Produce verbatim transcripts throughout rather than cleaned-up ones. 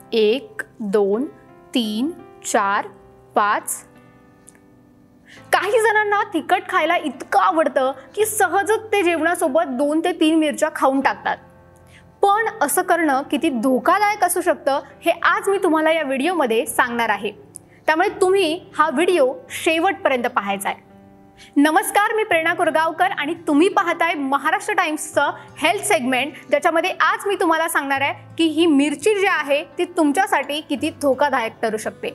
एक, दोन, तीन, चार, पाच। काही जणांना तिखट खायला इतकं आवडतं की सहजच ते जेवणासोबत दोन ते तीन मिरच्या खाऊन टाकतात। पण असं करणं किती धोकादायक असू शकतं हे आज मी तुम्हाला या व्हिडिओमध्ये सांगणार आहे। त्यामुळे तुम्ही हा व्हिडिओ शेवटपर्यंत पाहायचा आहे। नमस्कार, मी प्रेरणा कुरगावकर आणि तुम्ही पाहताय महाराष्ट्र टाइम्सचं हेल्थ सेगमेंट, ज्याच्यामध्ये आज मी तुम्हाला सांगणार आहे की ही मिरची जी आहे ती तुमच्यासाठी किती धोकादायक ठरू शकते।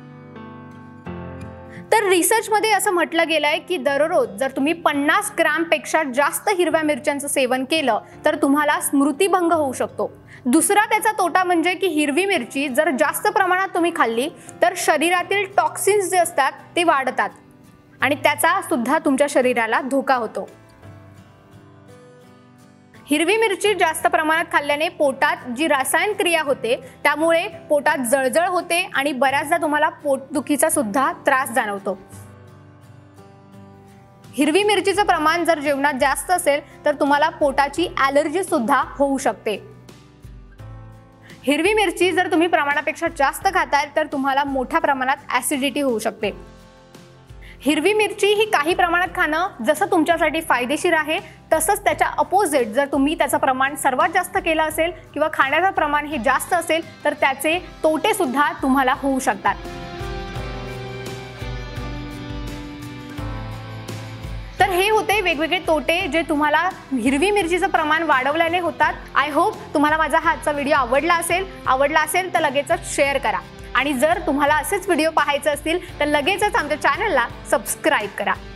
तर रिसर्चमध्ये असं म्हटलं गेलंय की दररोज जर तुम्ही पन्नास ग्रॅम पेक्षा जास्त हिरव्या मिरच्यांचं सेवन केलं तर तुम्हाला स्मृतिभंग होऊ शकतो। दुसरा त्याचा तोटा म्हणजे की हिरवी मिरची जर जास्त प्रमाणात तुम्ही खाल्ली तर शरीरातील टॉक्सिन्स जे असतात ते वाढतात आणि त्याचा सुद्धा तुमच्या शरीराला धोका होतो। हिरवी मिरची जास्त प्रमाणात खाल्ल्याने पोटात जी रासायनिक क्रिया होते त्यामुळे पोटात जळजळ होते आणि बऱ्याचदा तुम्हाला पोटदुखीचा सुद्धा त्रास जाणवतो। हिरवी मिरचीचं प्रमाण जर जेवणात जास्त असेल तर तुम्हाला पोटाची ॲलर्जी सुद्धा होऊ शकते। हिरवी मिरची जर तुम्ही प्रमाणापेक्षा जास्त खाताय तर तुम्हाला मोठ्या प्रमाणात ॲसिडिटी होऊ शकते। हिरवी मिरची ही काही प्रमाणात खाणं जसं तुमच्यासाठी फायदेशीर आहे तसंच त्याच्या अपोजिट जर तुम्ही त्याचं प्रमाण सर्वात जास्त केलं असेल किंवा खाण्याचं प्रमाण हे जास्त असेल तर त्याचे तोटे सुद्धा तुम्हाला होऊ शकतात। तर हे होते वेगवेगळे तोटे जे तुम्हाला हिरवी मिरचीचं प्रमाण वाढवल्याने होतात। आय होप तुम्हाला माझा हा आजचा व्हिडिओ आवडला असेल आवडला असेल तर लगेचच शेअर करा आणि जर तुम्हाला असेच व्हिडिओ पाहायचे असतील तर लगेचच आमच्या चॅनलला सबस्क्राइब करा।